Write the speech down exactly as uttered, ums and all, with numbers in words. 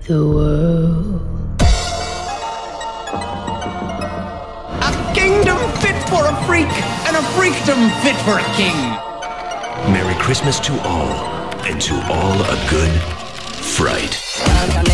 the world. A kingdom fit for a freak, and a freakdom fit for a king. Merry Christmas to all, and to all a good fright.